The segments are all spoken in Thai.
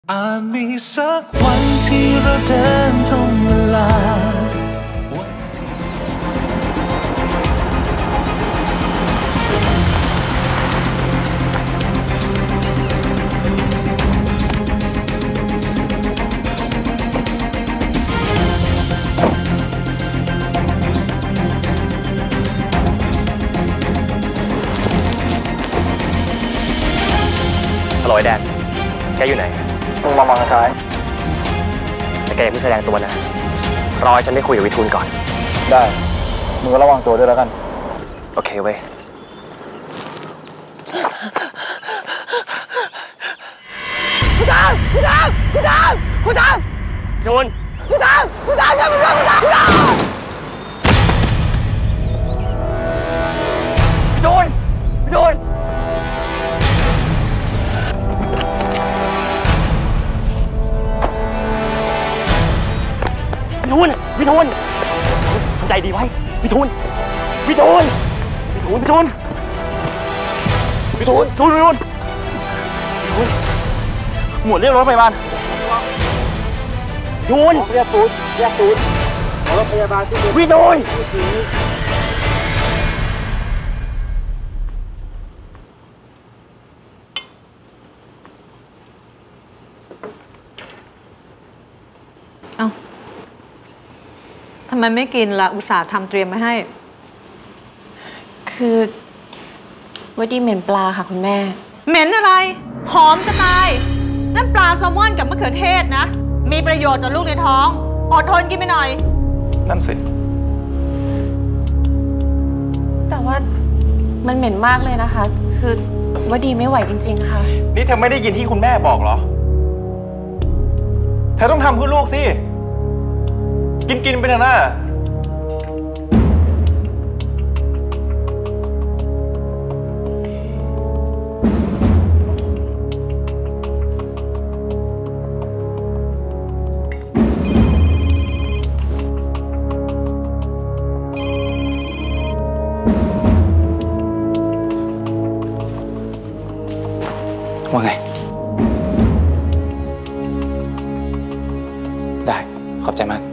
อาจมีสักวันที่เราเดินตรงเวลาฮัลโหลแดนแกอยู่ไหนมึงมองซ้ายแต่แกอย่าเพิ่งแสดงตัวนะรอให้ฉันได้คุยกับวิทูลก่อนได้มึงก็ระวังตัวด้วยแล้วกันโอเคเว้ยคุณดาวคุณดาวคุณดาวคุณดาวจูนคุณดาวคุณดาวช่วยผมด้วยคุณดาวคุณดาวจูนจูนวิทูลใจดีไว้วิทูลหมวดเรียกรถพยาบาลวิทูลเรียกตูนรถพยาบาลที่วิทูลทำไมไม่กินล่ะอุตส่าห์ทำเตรียมมาให้คือว่าดีเหม็นปลาค่ะคุณแม่เหม็นอะไรหอมจะตายนั่นปลาแซลมอนกับมะเขือเทศนะมีประโยชน์ต่อลูกในท้องอดทนกินไปหน่อยนั่นสิแต่ว่ามันเหม็นมากเลยนะคะคือว่าดีไม่ไหวจริงๆค่ะนี่เธอไม่ได้ยินที่คุณแม่บอกเหรอเธอต้องทำเพื่อลูกสิกินไปเถอะนะว่าไงได้ขอบใจมาก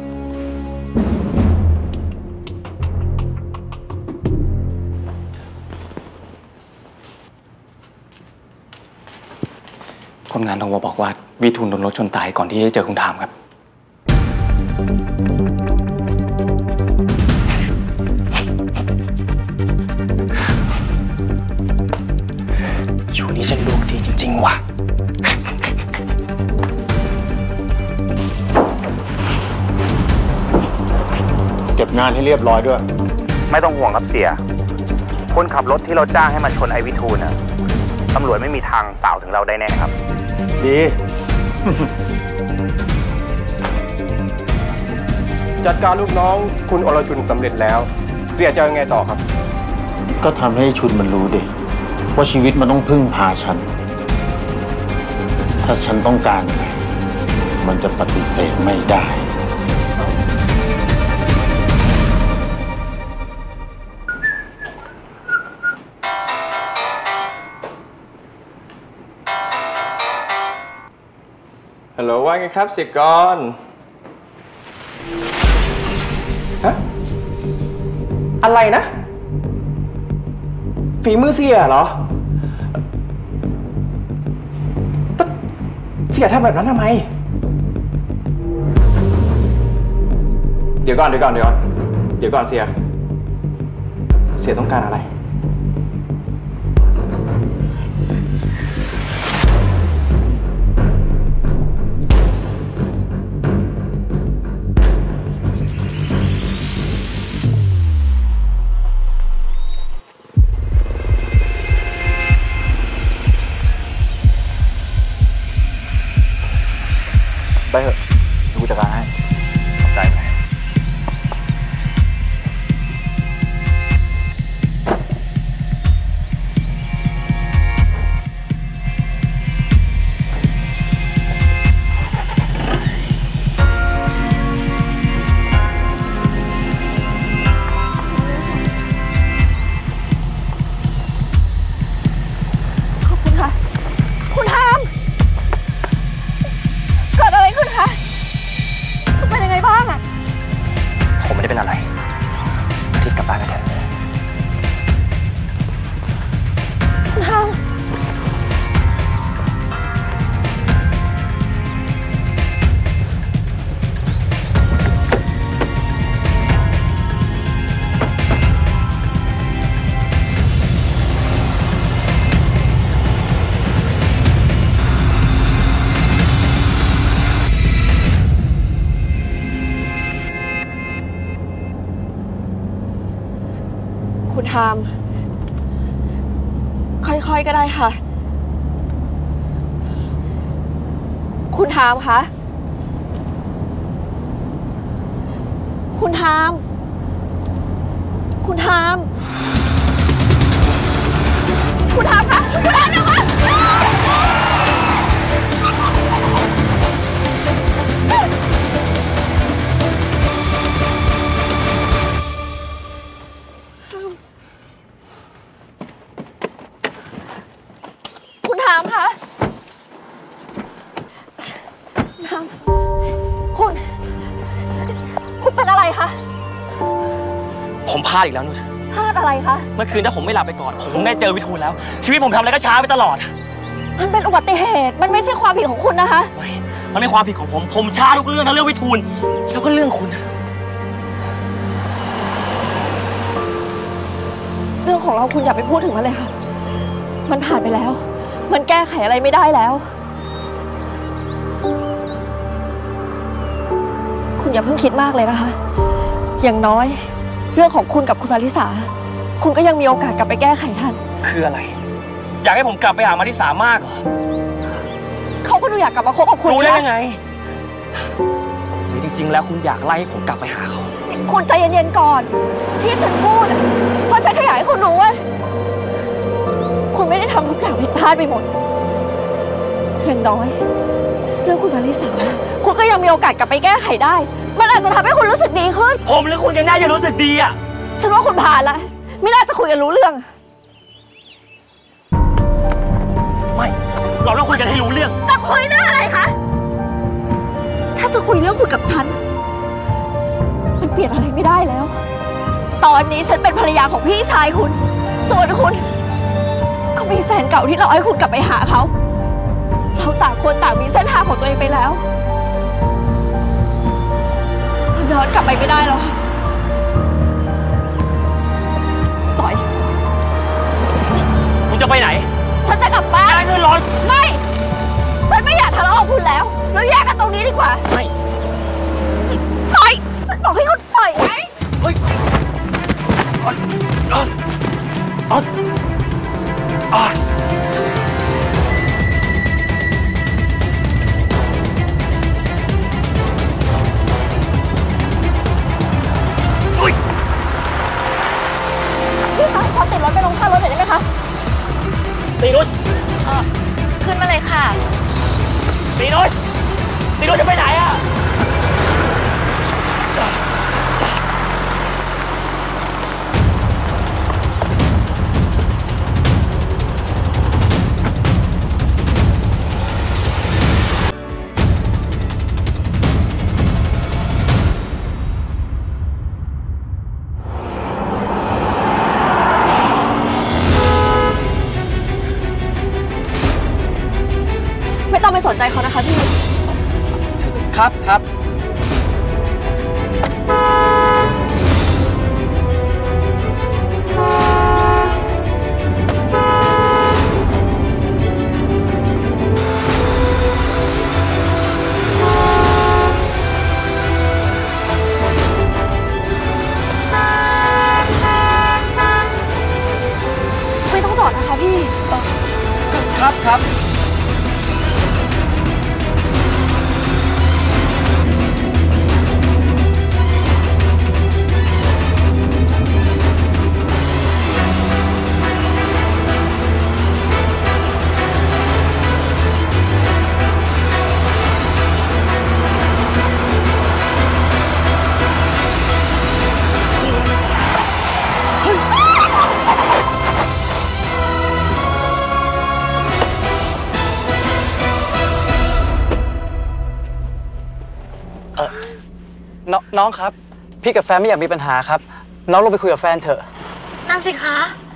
คนงานโทรมาบอกว่าวิทูลโดนรถชนตายก่อนที่จะเจอคุณถามครับช่วงนี้ฉันดวงดีจริงๆว่ะเก็บงานให้เรียบร้อยด้วยไม่ต้องห่วงครับเสียคนขับรถที่เราจ้างให้มันชนไอ้วิทูลน่ะตำรวจไม่มีทางสาวถึงเราได้แน่ครับดีจัดการลูกน้องคุณอรชุนสำเร็จแล้วเสียจะยังไงต่อครับก็ทำให้ชุนมันรู้ดิว่าชีวิตมันต้องพึ่งพาฉันถ้าฉันต้องการอะไรมันจะปฏิเสธไม่ได้ฮัลโหลว่าไงครับเสียกรฮะอะไรนะฝีมือเสียเหรอเสียทำแบบนั้นทำไมเดี๋ยวก่อนเสียต้องการอะไรไปเถอะดูจัดการให้ขอบใจไหมขอบคุณค่ะคุณทามได้เป็นอะไรรีบกลับบ้านกันเถอะคุณทามคุณทามค่อยๆก็ได้ค่ะ คุณทามคะคุณทามคุณทามคุณทามคะคุณทามนะคะคุณทามคะคุณเป็นอะไรคะผมพลาดอีกแล้วนุ่นพลาดอะไรคะเมื่อคืนถ้าผมไม่หลับไปก่อนผมคงได้เจอวิทูลแล้วชีวิตผมทำอะไรก็ช้าไปตลอดมันเป็นอุบัติเหตุมันไม่ใช่ความผิดของคุณนะคะไม่มันไม่ความผิดของผมช้าทุกเรื่องทั้งเรื่องวิทูลแล้วก็เรื่องคุณเรื่องของเราคุณอย่าไปพูดถึงมันเลยค่ะมันผ่านไปแล้วมันแก้ไขอะไรไม่ได้แล้วคุณอย่าเพิ่งคิดมากเลยนะคะอย่างน้อยเรื่องของคุณกับคุณมาริสาคุณก็ยังมีโอกาสกลับไปแก้ไขทันคืออะไรอยากให้ผมกลับไปหามาริสามากเหรอเขาก็ดูอยากกลับมาคบกับคุณรู้ได้ยังไงหรือจริงๆแล้วคุณอยากไล่ให้ผมกลับไปหาเขาคุณใจเย็นๆก่อนที่ฉันพูดเพราะฉันแค่อยากให้คุณรู้ว่าคุณไม่ได้ทำทุกอย่างผิดพลาดไปหมดอย่างน้อยเรื่องคุณมาริสาคุณก็ยังมีโอกาสกลับไปแก้ไขได้มันอาจจะทำให้คุณรู้สึกดีขึ้นผมหรือคุณยังน่าจะรู้สึกดีอ่ะฉันว่าคุณผ่านละไม่น่าจะคุยกันรู้เรื่องไม่เราต้องคุยกันให้รู้เรื่องจะคุยเรื่องอะไรคะถ้าจะคุยเรื่องคุณกับฉันมันเปลี่ยนอะไรไม่ได้แล้วตอนนี้ฉันเป็นภรรยาของพี่ชายคุณส่วนคุณก็มีแฟนเก่าที่เราให้คุณกลับไปหาเขาเราต่างคนต่างมีเส้นทางของตัวเองไปแล้วย้อนกลับไปไม่ได้แล้วปล่อยคุณจะไปไหนฉันจะกลับบ้านย้ายเงินร้อนไม่ฉันไม่อยากทะเลาะกับคุณแล้วเราแยกกันตรงนี้ดีกว่าไม่ปล่อยฉันบอกให้คุณปล่อยไงเฮ้ยพี่คะขอติดรถไปลงท่ารถหน่อยได้ไหมคะตีนุชขึ้นมาเลยค่ะตีนุชจะไปไหนอ่ะไม่ต้องไปสนใจเขานะคะพี่ครับไม่ต้องจอดนะคะพี่ครับ น้องครับพี่กับแฟนไม่อยากมีปัญหาครับน้องลงไปคุยกับแฟนเถอะนั่นสิคะ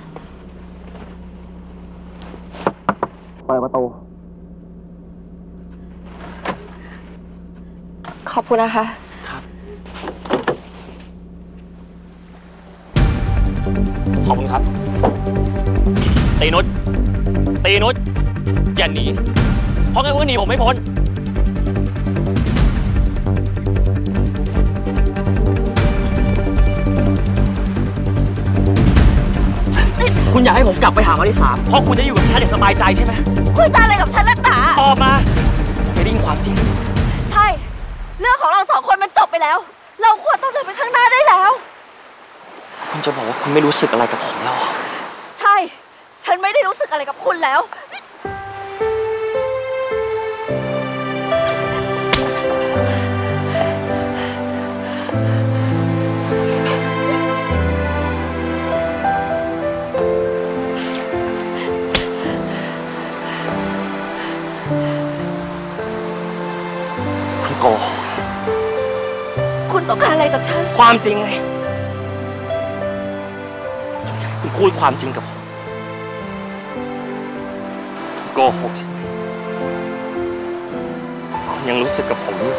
เปิดประตูขอบคุณนะคะครับขอบคุณครับตีนุชอย่าหนีเพราะงั้นคุณหนีผมไม่พ้นคุณอยากให้ผมกลับไปหามาริสาเพราะคุณจะอยู่กับพี่ทัศน์อย่างสบายใจใช่ไหมคุณจะอะไรกับฉันนักหนาตอบมาผมไม่ได้ยินความจริงใช่เรื่องของเรา2 คนมันจบไปแล้วเราควรต้องเดินไปข้างหน้าได้แล้วคุณจะบอกว่าคุณไม่รู้สึกอะไรกับผมแล้วใช่ฉันไม่ได้รู้สึกอะไรกับคุณแล้วโกหกคุณต้องการอะไรจากฉันความจริงไงคุณพูดความจริงกับผมโกหกใช่ไหมคุณยังรู้สึกกับผมอยู่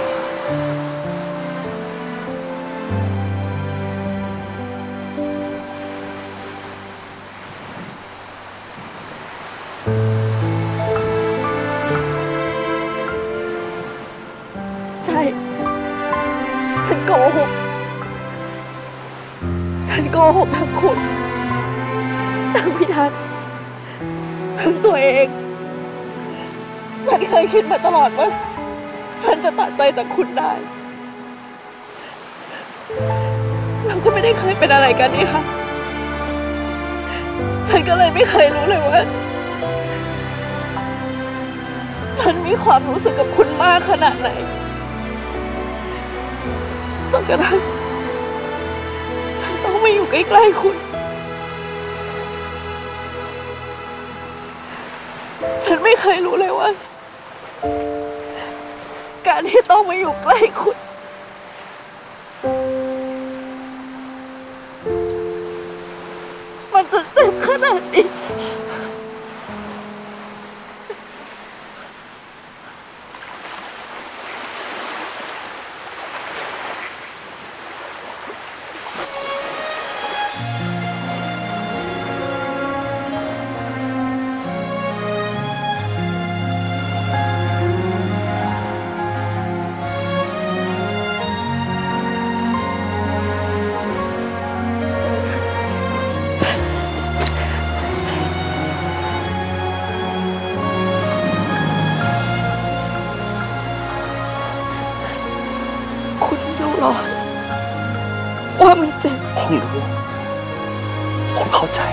ใช่ฉันโกหกทั้งคุณทั้งพี่ทัศน์ทั้งตัวเองฉันเคยคิดมาตลอดว่าฉันจะตัดใจจากคุณได้เราก็ไม่ได้เคยเป็นอะไรกันนี่ค่ะฉันก็เลยไม่เคยรู้เลยว่าฉันมีความรู้สึกกับคุณมากขนาดไหนจนกระทั่งฉันต้องมาอยู่ใกล้ๆคุณฉันไม่เคยรู้เลยว่าการที่ต้องมาอยู่ใกล้คุณมันจะเจ็บขนาดนี้ว่ามันเจ็บผมรู้ผมเข้าใจ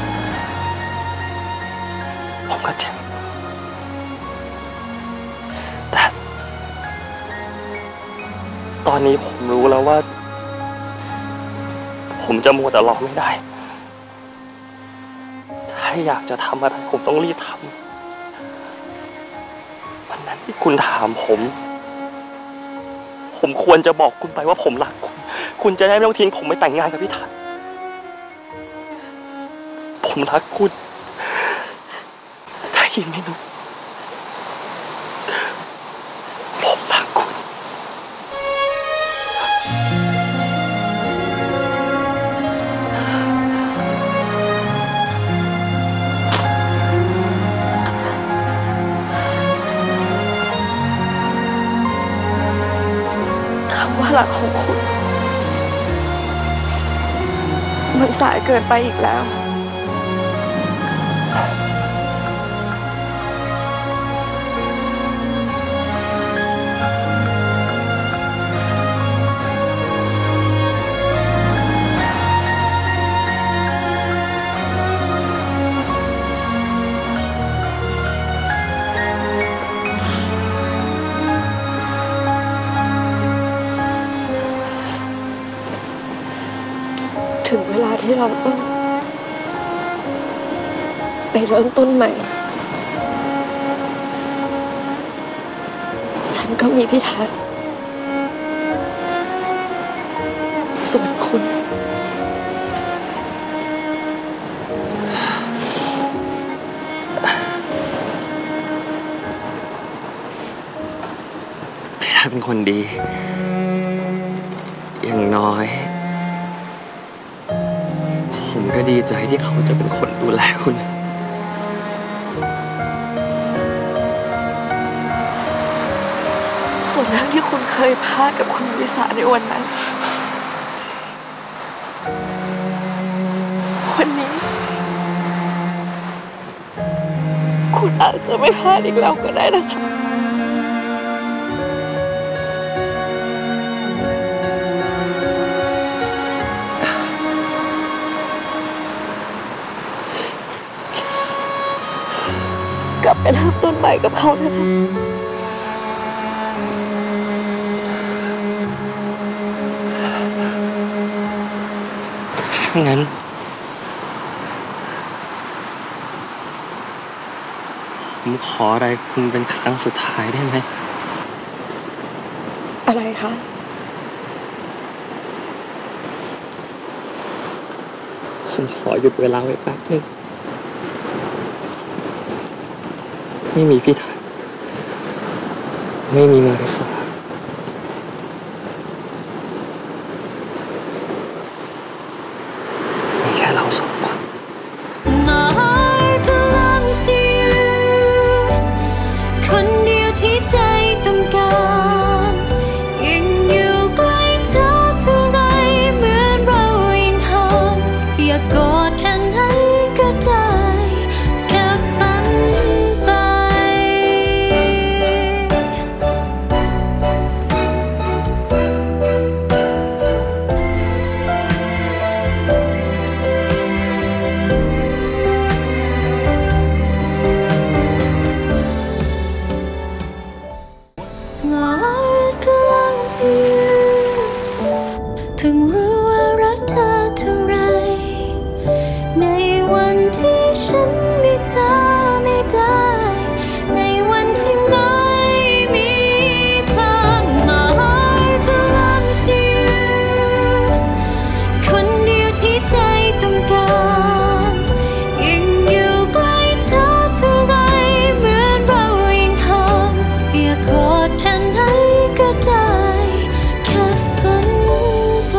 ผมก็เจ็บแต่ตอนนี้ผมรู้แล้วว่าผมจะมัวแต่รอไม่ได้ถ้าอยากจะทำอะไรผมต้องรีบทำวันนั้นที่คุณถามผมควรจะบอกคุณไปว่าผมรักคุณจะได้ไม่ต้องทิ้งผมไปแต่งงานกับพี่ทัศน์ผมรักคุณได้ยินไหมนุ๊กผมรักคุณคำว่ารักของคุณมันสายเกินไปอีกแล้ว ถึงเวลาที่เราต้องไปเริ่มต้นใหม่ฉันก็มีพี่ทัศน์ส่วนคุณพี่ทัศน์เป็นคนดี อย่างน้อย ผมก็ดีใจที่เขาจะเป็นคนดูแลคุณส่วนเรื่องที่คุณเคยพลาดกับคุณวิสาในวันนั้น วันนี้ คุณอาจจะไม่พลาดอีกแล้วก็ได้นะคะกลับไปเริ่มต้นใหม่กับเขานะคะงั้นผมขออะไรคุณเป็นครั้งสุดท้ายได้ไหมอะไรคะผมขอหยุดเวลาไว้แป๊บนึงไม่มีพี่ทัศน์ไม่มีมาริสามีแค่เราสองคนคนเดียวที่ใจต้องการยิ่งอยู่ใกล้เธอเท่าไรเหมือนเรายิ่งห่างอยากกอดแค่ไหนก็ได้แค่ฝันไป เพิ่งรู้ว่ารักเธอเท่าไรในวันที่ฉันมีเธอไม่ได้ในวันที่ไม่มีเธอ My heart belongs to you คนเดียวที่ใจต้องการยิ่งอยู่ใกล้เธอเท่าไรเหมือนเรายิ่งห่างอยากกอดแค่ไหนก็ได้แค่ฝันไป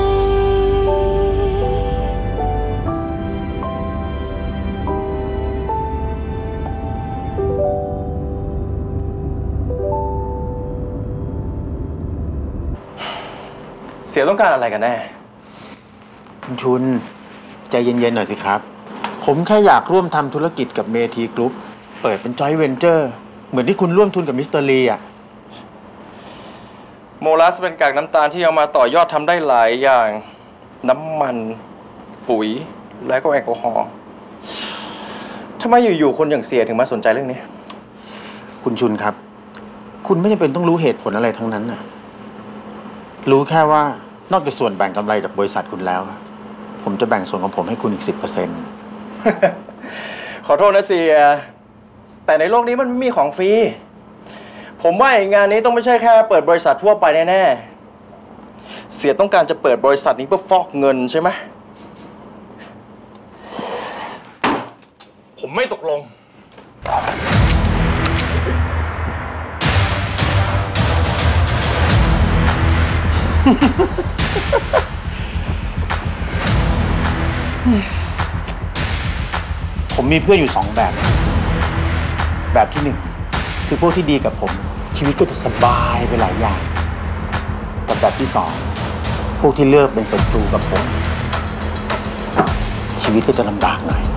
เสียต้องการอะไรกันแน่คุณชุน ใจเย็นๆหน่อยสิครับ ผมแค่อยากร่วมทำธุรกิจกับเมทีกรุ๊ปเปิดเป็นจอยเวนเจอร์เหมือนที่คุณร่วมทุนกับมิสเตอร์ลีอ่ะโมลัสเป็นกากน้ำตาลที่เอามาต่อยอดทำได้หลายอย่าง น้ำมัน ปุ๋ย และก็แอลกอฮอล์ทำไมอยู่ๆคนอย่างเสียถึงมาสนใจเรื่องนี้คุณชุนครับ คุณไม่จำเป็นต้องรู้เหตุผลอะไรทั้งนั้นน่ะ รู้แค่ว่านอกจากส่วนแบ่งกำไรจากบริษัทคุณแล้ว ผมจะแบ่งส่วนของผมให้คุณอีก 10% ขอโทษนะเสีย แต่ในโลกนี้มันไม่มีของฟรี ผมว่างานนี้ต้องไม่ใช่แค่เปิดบริษัททั่วไปแน่ๆ เสียต้องการจะเปิดบริษัทนี้เพื่อฟอกเงินใช่ไหม ผมไม่ตกลงผมมีเพื่อนอยู่2 แบบ แบบที่ 1 คือพวกที่ดีกับผม ชีวิตก็จะสบายไปหลายอย่างแต่แบบที่ 2 พวกที่เลือกเป็นศัตรูกับผม ชีวิตก็จะลำบากหน่อย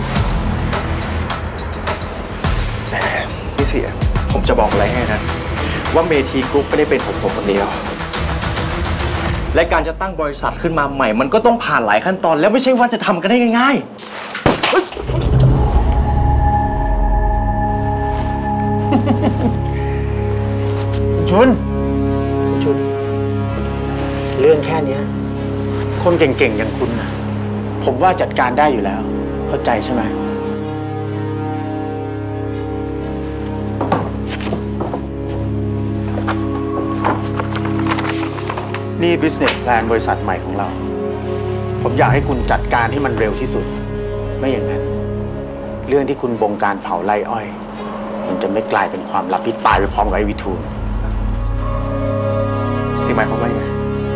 พี่เสีย ผมจะบอกอะไรให้นะ ว่าเมทีกรุ๊ปไม่ได้เป็นผมคนเดียว และการจะตั้งบริษัทขึ้นมาใหม่ มันก็ต้องผ่านหลายขั้นตอน แล้วไม่ใช่ว่าจะทำกันได้ง่ายๆคุณชุน เรื่องแค่นี้คนเก่งๆอย่างคุณนะผมว่าจัดการได้อยู่แล้ว เข้าใจใช่ไหมนี่ business plan บริษัทใหม่ของเรา ผมอยากให้คุณจัดการให้มันเร็วที่สุด ไม่อย่างนั้น เรื่องที่คุณบงการเผาไร่อ้อย มันจะไม่กลายเป็นความลับที่ตายไปพร้อมกับไอ้วิทูลสิหมายความว่าไง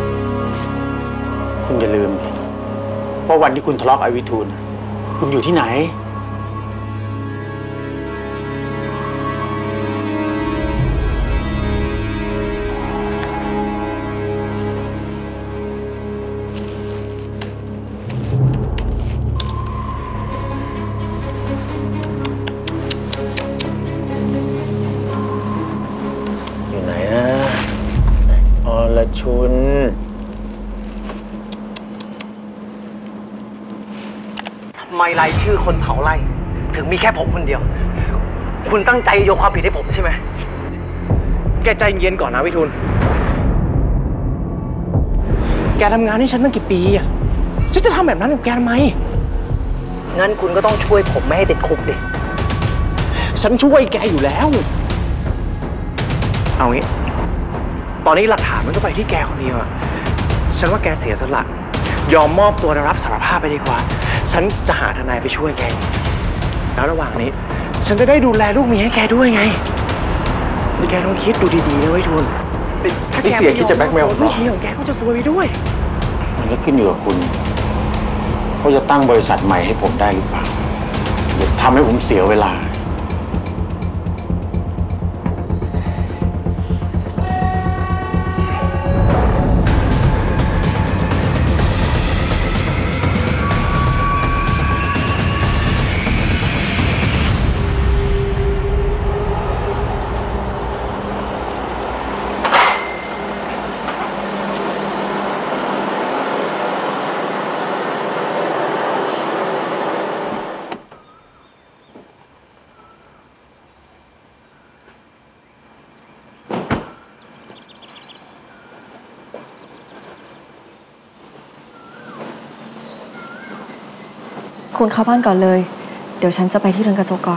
คุณอย่าลืมดิว่าวันที่คุณทะเลาะกับไอ้วิทูลคุณอยู่ที่ไหนชุนทำไมรายชื่อคนเผาไร่ถึงมีแค่ผมคนเดียว คุณตั้งใจโยนความผิดให้ผมใช่ไหมแกใจเย็นก่อนนะวิทูลแกทำงานให้ฉันตั้งกี่ปีอะฉันจะทำแบบนั้นกับแกทำไมงั้นคุณก็ต้องช่วยผมไม่ให้ติดคุกดิฉันช่วยแกอยู่แล้วเอางี้ตอนนี้หลักฐานมันก็ไปที่แกคนเดียวอะฉันว่าแกเสียสละยอมมอบตัวรับสารภาพไปดีกว่าฉันจะหาทนายไปช่วยแกแล้วระหว่างนี้ฉันจะได้ดูแลลูกเมียให้แกด้วยไงแกต้องคิดดูดีๆนะไว้ทุนถ้าแกเสียคิดจะแบล็กเมลลูกเมียของแกก็จะซวยไปด้วยมันก็ขึ้นอยู่กับคุณว่าจะตั้งบริษัทใหม่ให้ผมได้หรือเปล่าอย่าทำให้ผมเสียเวลาคุณเข้าบ้านก่อนเลยเดี๋ยวฉันจะไปที่เรือนกระจกก่อน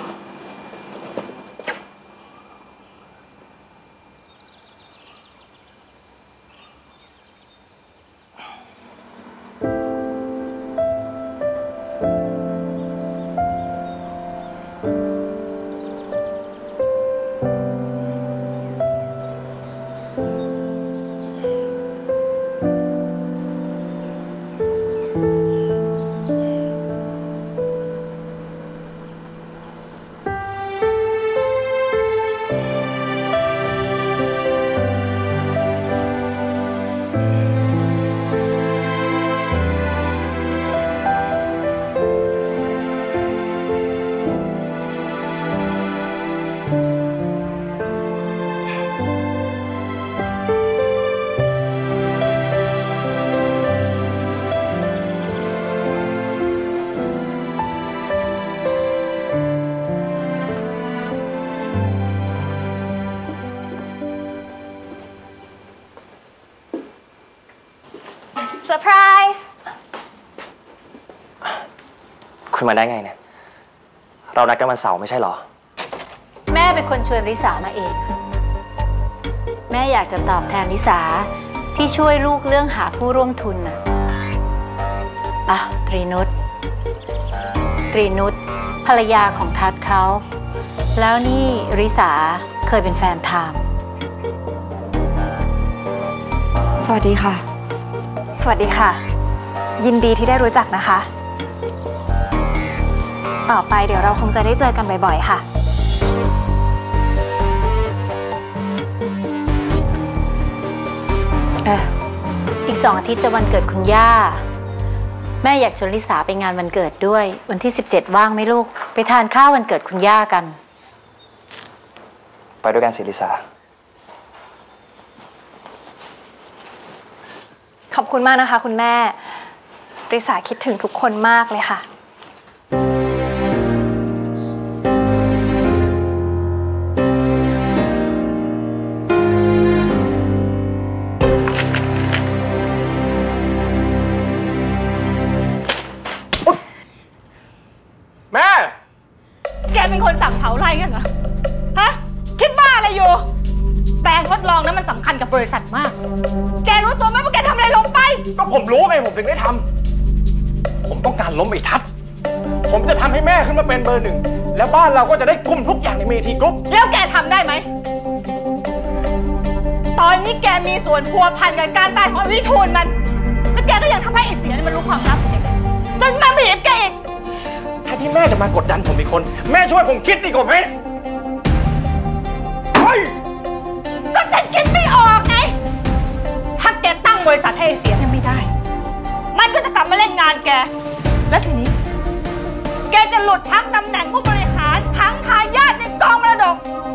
เซอร์ไพรส์คุณมาได้ไงเนี่ยเรานัดกันวันเสาร์ไม่ใช่หรอแม่เป็นคนชวนลิสามาเองแม่อยากจะตอบแทนลิสาที่ช่วยลูกเรื่องหาผู้ร่วมทุนน่ะตรีนุชภรรยาของทัศน์เขาแล้วนี่ริสาเคยเป็นแฟนไทม์สวัสดีค่ะสวัสดีค่ะยินดีที่ได้รู้จักนะคะต่อไปเดี๋ยวเราคงจะได้เจอกันบ่อยๆค่ะอีก2 อาทิตย์จะวันเกิดคุณย่าแม่อยากชวนลิสาไปงานวันเกิดด้วยวันที่17ว่างไหมลูกไปทานข้าววันเกิดคุณย่ากันไปด้วยกันสิลิสาขอบคุณมากนะคะคุณแม่ริสาคิดถึงทุกคนมากเลยค่ะแม่แกเป็นคนสั่งเผาไร่กันเหรอฮะคิดบ้าอะไรอยู่แต่งรถดลองนั้นมันสำคัญกับบริษัทมาก แกรู้ตัวไหมว่าแกทำอะไรลงไปก็ผมรู้ไงผมถึงได้ทำผมต้องการล้มไอ้ทัศน์ผมจะทำให้แม่ขึ้นมาเป็นเบอร์ 1และบ้านเราก็จะได้กุมทุกอย่างในเมทีกรุ๊ปแล้วแกทำได้ไหมตอนนี้แกมีส่วนพัวพันกับการตายของวิทูลมันแล้วแกก็ยังทำให้ไอ้เสียมันรู้ความลับของแกจนมาบีบแกอีกถ้าที่แม่จะมากดดันผมอีกคนแม่ช่วยผมคิดดีกว่าไหมก็ฉันคิดไม่ออกไงถ้าแกตั้งบริษัทให้เสียไม่ได้มันก็จะกลับมาเล่นงานแกแล้วทีนี้แกจะหลุดทั้งตำแหน่งผู้บริหารทั้งทายาทในกองมรดก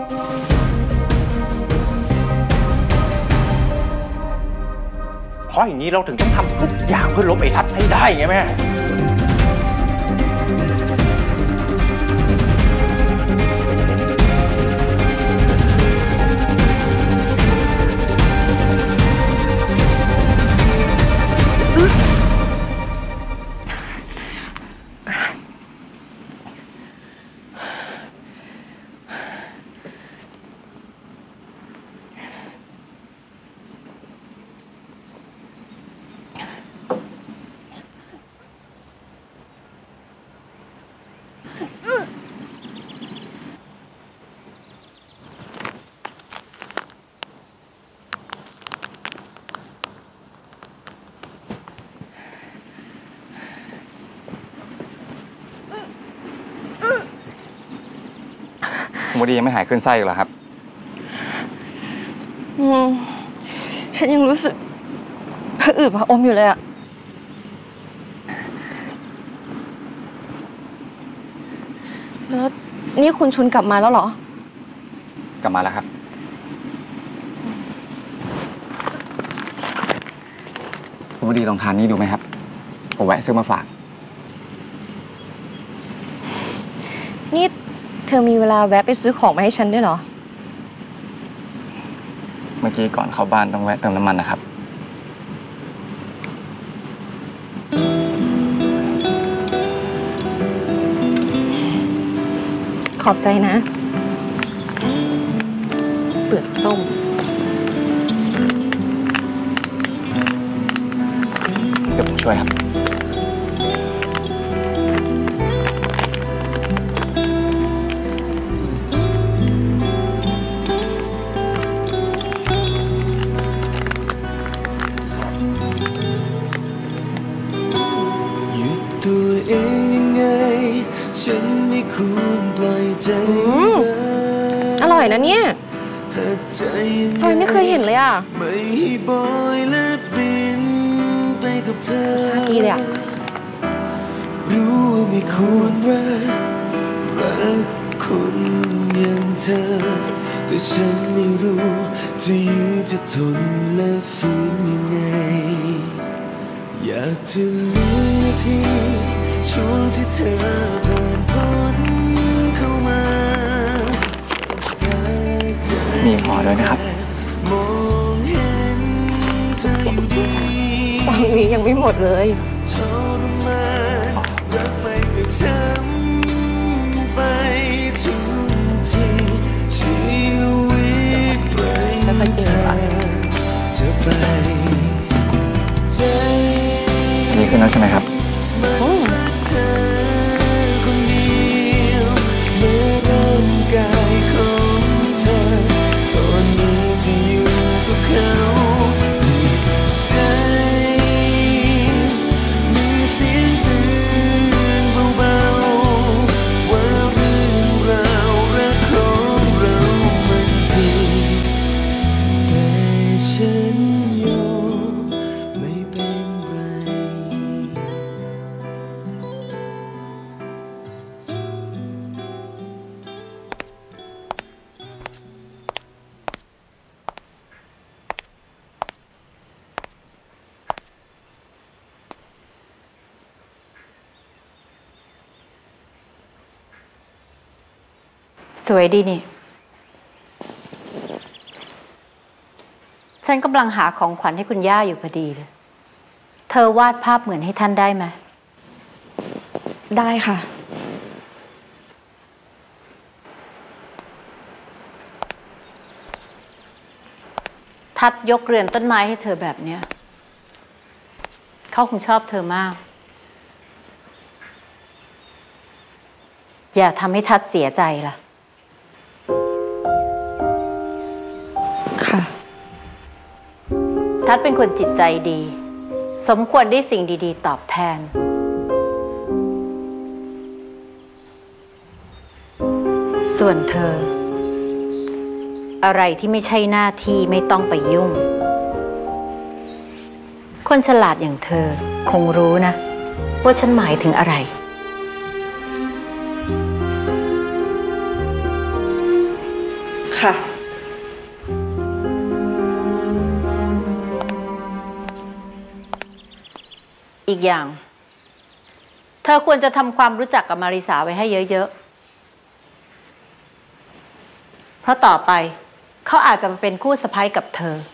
เพราะอย่างนี้เราถึงต้องทำทุกอย่างเพื่อล้มไอ้ทัศน์ให้ได้ไงแม่คุณวดียังไม่หายขึ้นไส้เหรอครับฉันยังรู้สึกผะอืดผะอมอยู่เลยอะแล้วนี่คุณชุนกลับมาแล้วเหรอกลับมาแล้วครับคุณวดีลองทานนี้ดูไหมครับผมแวะซื้อมาฝากนี่เธอมีเวลาแวะไปซื้อของมาให้ฉันด้วยเหรอเมื่อกี้ก่อนเข้าบ้านต้องแวะเติมน้ำมันนะครับขอบใจนะเปลือกส้มเดี๋ยวผมช่วยครับอร่อยนะเนี่ยทำไมไม่เคยเห็นเลยอ่ะชากีเลยอ่ะรู้ไม่ควรรักคนอย่างเธอแต่ฉันไม่รู้จะยื้อจะทนและฝืนยังไงอยากจะรู้นาทีช่วงที่เธอผ่านพ้นเข้ามามีหอด้วยนะครับมองเห็นเธออยู่ดีฝั่งนี้ยังไม่หมดเลยทรมานรักไปก็ช้ำไปทุกทีชีวิตไร้ทางจะไปใจนี่คือแล้วใช่ไหมครับสวยดีนี่ฉันกำลังหาของขวัญให้คุณย่าอยู่พอดีเลยเธอวาดภาพเหมือนให้ท่านได้ไหมได้ค่ะทัดยกเรือนต้นไม้ให้เธอแบบเนี้ยเขาคงชอบเธอมากอย่าทำให้ทัดเสียใจล่ะค่ะทัดเป็นคนจิตใจดีสมควรได้สิ่งดีๆตอบแทนส่วนเธออะไรที่ไม่ใช่หน้าที่ไม่ต้องไปยุ่งคนฉลาดอย่างเธอคงรู้นะว่าฉันหมายถึงอะไรค่ะอีกอย่างเธอควรจะทำความรู้จักกับมาริสาไว้ให้เยอะๆเพราะต่อไปเขาอาจจะมาเป็นคู่สะใภ้กับเธอ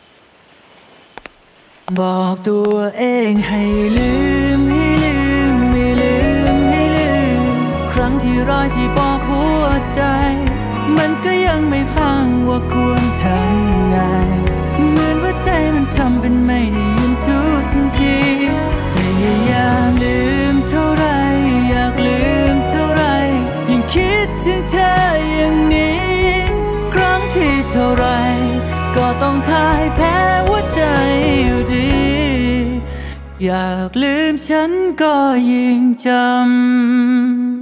บอกตัวเองให้ลืมให้ลืมไม่ลืมให้ลืมครั้งที่รอยที่บอกหัวใจมันก็ยังไม่ฟังว่าควรทำไงเหมือนว่าใจมันทำเป็นไม่ได้ยินทุกทีพยายามลืมเท่าไรอยากลืมเท่าไรยิ่งคิดถึงเธออย่างนี้ครั้งที่เท่าไรก็ต้องพ่ายแพ้หัวใจอยู่ดีอยากลืมฉันก็ยิ่งจำ